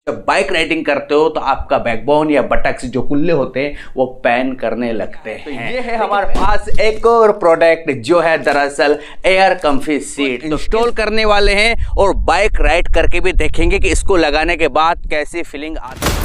जब bike riding करते हो तो आपका बैकबोन या बटक्स जो कुल्ले होते हैं वो पैन करने लगते हैं। तो ये है हमारे पास एक और प्रोडक्ट जो है दरअसल एयर कम्फी सीट इंस्टॉल करने वाले हैं और बाइक राइड करके भी देखेंगे कि इसको लगाने के बाद कैसी फीलिंग आती है।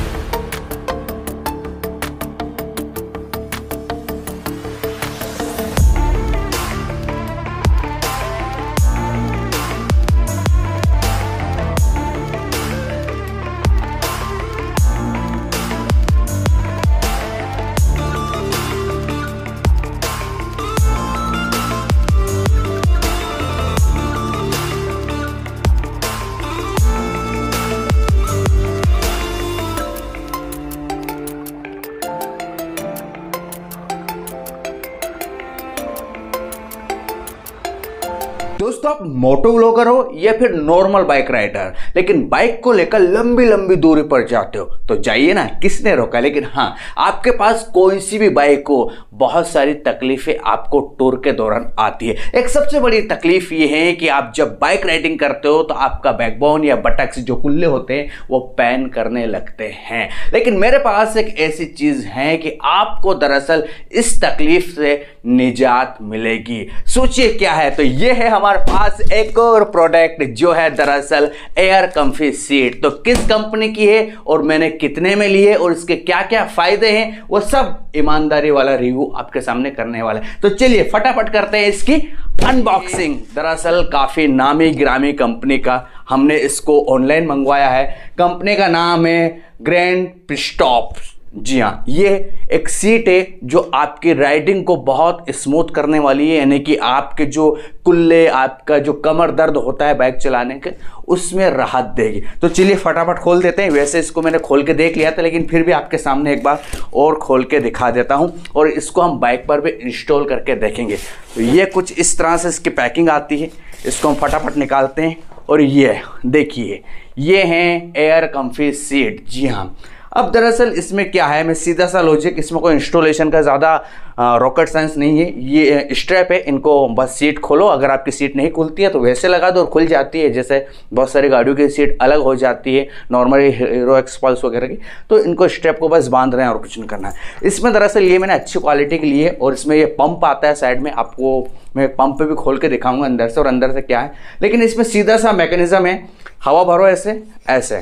दोस्तों, आप मोटो व्लॉगर हो या फिर नॉर्मल बाइक राइडर, लेकिन बाइक को लेकर लंबी लंबी दूरी पर जाते हो तो जाइए ना, किसने रोका। लेकिन हाँ, आपके पास कोई सी भी बाइक हो, बहुत सारी तकलीफें आपको टूर के दौरान आती है। एक सबसे बड़ी तकलीफ ये है कि आप जब बाइक राइडिंग करते हो तो आपका बैकबोन या बटक्स जो कुल्ले होते हैं वो पैन करने लगते हैं। लेकिन मेरे पास एक ऐसी चीज है कि आपको दरअसल इस तकलीफ से निजात मिलेगी। सोचिए क्या है, तो ये है हमारे पास एक और प्रोडक्ट जो है दरअसल एयर कम्फी सीट। तो किस कंपनी की है और मैंने कितने में ली है और इसके क्या क्या फायदे हैं, वो सब ईमानदारी वाला रिव्यू आपके सामने करने वाला है। तो चलिए फटाफट करते हैं इसकी अनबॉक्सिंग। दरअसल काफी नामी गिरामी कंपनी का हमने इसको ऑनलाइन मंगवाया है। कंपनी का नाम है ग्रैंड पिस्टॉप्स। जी हाँ, ये एक सीट है जो आपकी राइडिंग को बहुत स्मूथ करने वाली है, यानी कि आपके जो कुल्ले, आपका जो कमर दर्द होता है बाइक चलाने के, उसमें राहत देगी। तो चलिए फटाफट खोल देते हैं। वैसे इसको मैंने खोल के देख लिया था, लेकिन फिर भी आपके सामने एक बार और खोल के दिखा देता हूं और इसको हम बाइक पर भी इंस्टॉल करके देखेंगे। तो ये कुछ इस तरह से इसकी पैकिंग आती है। इसको हम फटाफट निकालते हैं और ये देखिए, ये हैं एयर कम्फी सीट। जी हाँ, अब दरअसल इसमें क्या है, मैं सीधा सा लॉजिक, इसमें कोई इंस्टॉलेशन का ज़्यादा रॉकेट साइंस नहीं है। ये स्ट्रैप है, इनको बस सीट खोलो। अगर आपकी सीट नहीं खुलती है तो वैसे लगा दो और खुल जाती है। जैसे बहुत सारी गाड़ियों की सीट अलग हो जाती है, नॉर्मली हीरो एक्सपल्स वगैरह की, तो इनको स्ट्रैप को बस बांध रहे हैं और कुछ नहीं करना है। इसमें दरअसल ये मैंने अच्छी क्वालिटी की ली है और इसमें ये पंप आता है साइड में। आपको मैं पंप पे भी खोल के दिखाऊंगा अंदर से और अंदर से क्या है। लेकिन इसमें सीधा सा मैकेनिज्म है, हवा भरो ऐसे ऐसे,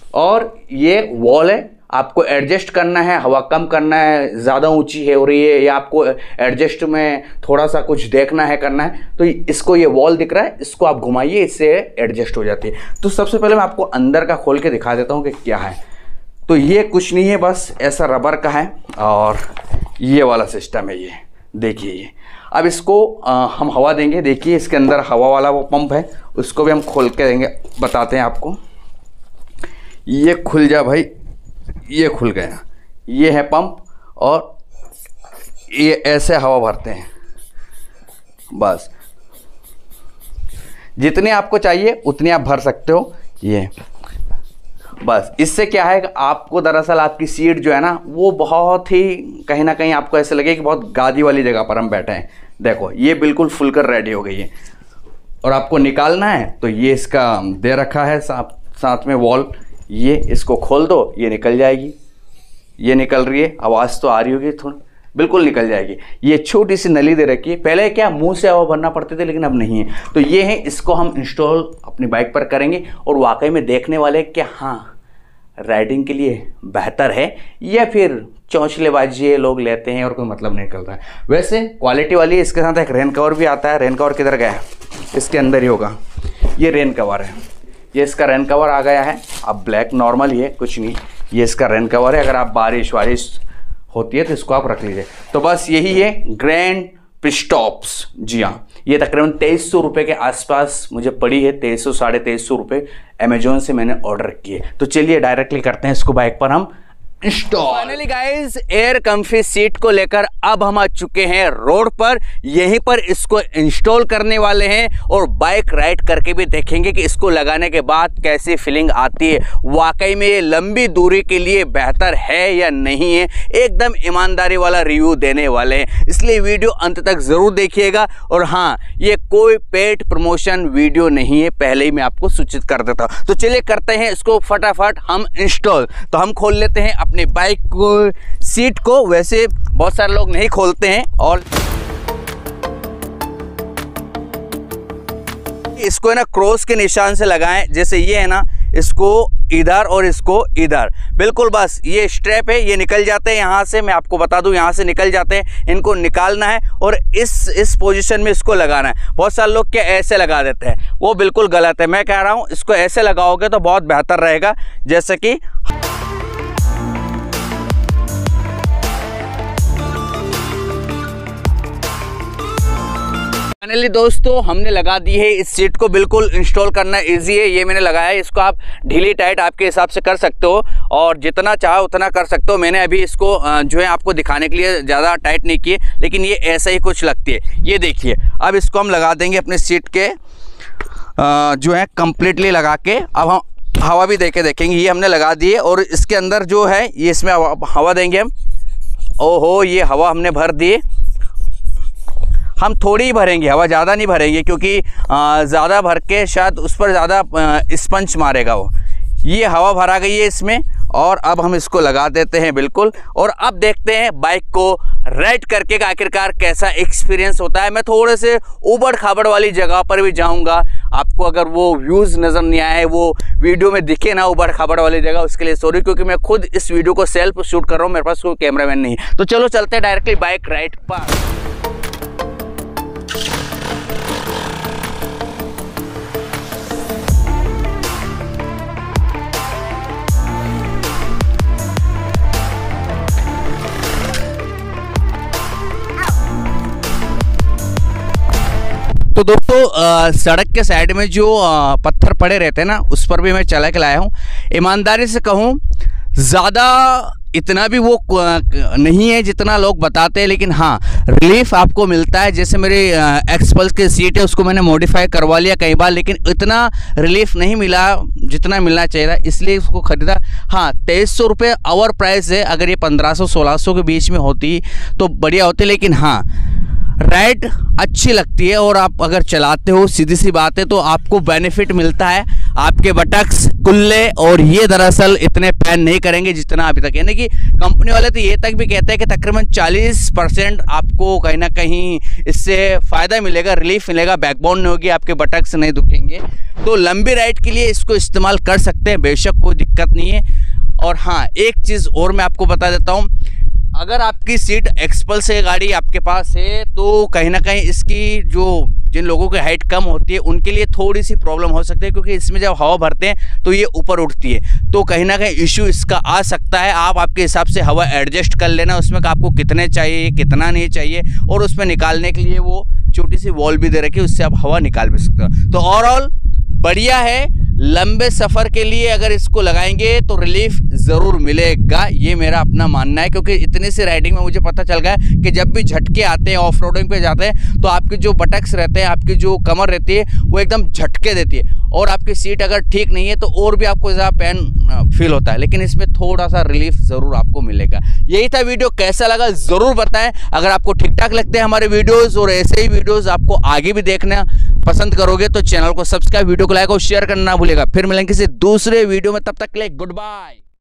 और ये वॉल है, आपको एडजस्ट करना है, हवा कम करना है, ज़्यादा ऊंची है हो रही है, या आपको एडजस्ट में थोड़ा सा कुछ देखना है, करना है, तो इसको ये वॉल दिख रहा है, इसको आप घुमाइए, इससे एडजस्ट हो जाती है। तो सबसे पहले मैं आपको अंदर का खोल के दिखा देता हूँ कि क्या है। तो ये कुछ नहीं है, बस ऐसा रबर का है और ये वाला सिस्टम है। ये देखिए, ये अब इसको हम हवा देंगे। देखिए इसके अंदर हवा वाला वो पंप है, उसको भी हम खोल के देंगे, बताते हैं आपको। ये खुल जा भाई, ये खुल गया। ये है पंप और ये ऐसे हवा भरते हैं। बस जितनी आपको चाहिए उतनी आप भर सकते हो। ये बस इससे क्या है कि आपको दरअसल आपकी सीट जो है ना, वो बहुत ही कहीं ना कहीं आपको ऐसे लगे कि बहुत गादी वाली जगह पर हम बैठे हैं। देखो ये बिल्कुल फुल कर रेडी हो गई है। और आपको निकालना है तो ये इसका दे रखा है साथ में वॉल। ये इसको खोल दो, ये निकल जाएगी। ये निकल रही है, आवाज़ तो आ रही होगी थोड़ी, बिल्कुल निकल जाएगी। ये छोटी सी नली दे रखी है। पहले क्या मुंह से हवा भरना पड़ते थे, लेकिन अब नहीं है। तो ये है, इसको हम इंस्टॉल अपनी बाइक पर करेंगे और वाकई में देखने वाले कि हाँ, राइडिंग के लिए बेहतर है या फिर चौंचलेबाजी लोग लेते हैं और कोई मतलब नहीं निकलता है। वैसे क्वालिटी वाली है। इसके साथ एक रेन कवर भी आता है। रेन कवर किधर गया? इसके अंदर ही होगा। ये रेन कवर है, ये इसका रेन कवर आ गया है। अब ब्लैक नॉर्मल ही है, कुछ नहीं। ये इसका रेन कवर है, अगर आप बारिश वारिश होती है तो इसको आप रख लीजिए। तो बस यही है ग्रैंड पिस्टॉप्स। जी हाँ, ये तकरीबन 2300 रुपये के आसपास मुझे पड़ी है। 2300 साढ़े 2300 रुपये अमेजोन से मैंने ऑर्डर किए। तो चलिए डायरेक्टली करते हैं इसको बाइक पर हम install. Finally guys, air comfy seat को लेकर अब हम आ चुके हैं रोड पर। यहीं पर इसको इंस्टॉल करने वाले हैं और बाइक राइड करके भी देखेंगे कि इसको लगाने के बाद कैसी फीलिंग आती है, वाकई में ये लंबी दूरी के लिए बेहतर है या नहीं है। एकदम ईमानदारी वाला रिव्यू देने वाले हैं, इसलिए वीडियो अंत तक जरूर देखिएगा। और हाँ, ये कोई पेड प्रमोशन वीडियो नहीं है, पहले ही मैं आपको सूचित कर देता हूँ। तो चलिए करते हैं इसको फटाफट हम इंस्टॉल। तो हम खोल लेते हैं अपनी बाइक को सीट को। वैसे बहुत सारे लोग नहीं खोलते हैं और इसको है ना क्रॉस के निशान से लगाएं, जैसे ये है ना, इसको इधर और इसको इधर, बिल्कुल बस ये स्ट्रैप है, ये निकल जाते हैं यहाँ से। मैं आपको बता दूं, यहाँ से निकल जाते हैं, इनको निकालना है और इस पोजीशन में इसको लगाना है। बहुत सारे लोग क्या ऐसे लगा देते हैं, वो बिल्कुल गलत है। मैं कह रहा हूँ इसको ऐसे लगाओगे तो बहुत बेहतर रहेगा, जैसे कि फाइनली दोस्तों हमने लगा दी है इस सीट को। बिल्कुल इंस्टॉल करना इजी है, ये मैंने लगाया है। इसको आप ढीली टाइट आपके हिसाब से कर सकते हो और जितना चाहो उतना कर सकते हो। मैंने अभी इसको जो है आपको दिखाने के लिए ज़्यादा टाइट नहीं किए, लेकिन ये ऐसा ही कुछ लगती है। ये देखिए, अब इसको हम लगा देंगे अपने सीट के जो है कंप्लीटली लगा के। अब हम हवा भी देके देखेंगे। ये हमने लगा दी है और इसके अंदर जो है ये इसमें हवा देंगे हम। ओहो, ये हवा हमने भर दी। हम थोड़ी ही भरेंगे, हवा ज़्यादा नहीं भरेंगे, क्योंकि ज़्यादा भर के शायद उस पर ज़्यादा स्पंज मारेगा वो। ये हवा भरा गई है इसमें और अब हम इसको लगा देते हैं बिल्कुल। और अब देखते हैं बाइक को राइड करके आखिरकार कैसा एक्सपीरियंस होता है। मैं थोड़े से ऊबड़ खाबड़ वाली जगह पर भी जाऊंगा। आपको अगर वो व्यूज़ नज़र नहीं आए, वो वीडियो में दिखे ना ऊबड़ खाबड़ वाली जगह, उसके लिए सॉरी, क्योंकि मैं खुद इस वीडियो को सेल्फ शूट कर रहा हूँ, मेरे पास कोई कैमरामैन नहीं। तो चलो चलते हैं डायरेक्टली बाइक राइड पर। तो दोस्तों सड़क के साइड में जो पत्थर पड़े रहते हैं ना, उस पर भी मैं चला के लाया हूँ। ईमानदारी से कहूँ, ज़्यादा इतना भी वो नहीं है जितना लोग बताते हैं, लेकिन हाँ रिलीफ आपको मिलता है। जैसे मेरी एक्सपल्स की सीट है, उसको मैंने मॉडिफाई करवा लिया कई बार, लेकिन इतना रिलीफ नहीं मिला जितना मिलना चाहिए था, इसलिए उसको ख़रीदा। हाँ, 2300 रुपये आवर प्राइस है। अगर ये 1500-1600 के बीच में होती तो बढ़िया होती, लेकिन हाँ राइड अच्छी लगती है। और आप अगर चलाते हो, सीधी सी बात है, तो आपको बेनिफिट मिलता है। आपके बटक्स कुल्ले और ये दरअसल इतने पैन नहीं करेंगे जितना अभी तक, यानी कि कंपनी वाले तो ये तक भी कहते हैं कि तकरीबन 40% आपको कहीं ना कहीं इससे फ़ायदा मिलेगा, रिलीफ मिलेगा, बैकबोन नहीं होगी, आपके बटक्स नहीं दुखेंगे। तो लंबी राइड के लिए इसको इस्तेमाल कर सकते हैं, बेशक कोई दिक्कत नहीं है। और हाँ, एक चीज़ और मैं आपको बता देता हूँ, अगर आपकी सीट एक्सपल्स है गाड़ी आपके पास है, तो कहीं ना कहीं इसकी जिन लोगों की हाइट कम होती है उनके लिए थोड़ी सी प्रॉब्लम हो सकती है, क्योंकि इसमें जब हवा भरते हैं तो ये ऊपर उठती है, तो कहीं ना कहीं इश्यू इसका आ सकता है। आप आपके हिसाब से हवा एडजस्ट कर लेना उसमें कि आपको कितने चाहिए, कितना नहीं चाहिए। और उसमें निकालने के लिए वो छोटी सी वॉल भी दे रखी है, उससे आप हवा निकाल भी सकते हो। तो ओवरऑल बढ़िया है। लंबे सफ़र के लिए अगर इसको लगाएंगे तो रिलीफ ज़रूर मिलेगा, ये मेरा अपना मानना है। क्योंकि इतनी सी राइडिंग में मुझे पता चल गया कि जब भी झटके आते हैं, ऑफ रोडिंग पे जाते हैं, तो आपके जो बटक्स रहते हैं, आपकी जो कमर रहती है, वो एकदम झटके देती है। और आपकी सीट अगर ठीक नहीं है तो और भी आपको ज़्यादा पेन फील होता है, लेकिन इसमें थोड़ा सा रिलीफ ज़रूर आपको मिलेगा। यही था वीडियो, कैसा लगा ज़रूर बताएं। अगर आपको ठीक ठाक लगते हैं हमारे वीडियोज़ और ऐसे ही वीडियोज़ आपको आगे भी देखना पसंद करोगे, तो चैनल को सब्सक्राइब, वीडियो को लाइक और शेयर करना ना भूलेगा। फिर मिलेंगे किसी दूसरे वीडियो में, तब तक के लिए गुड बाय।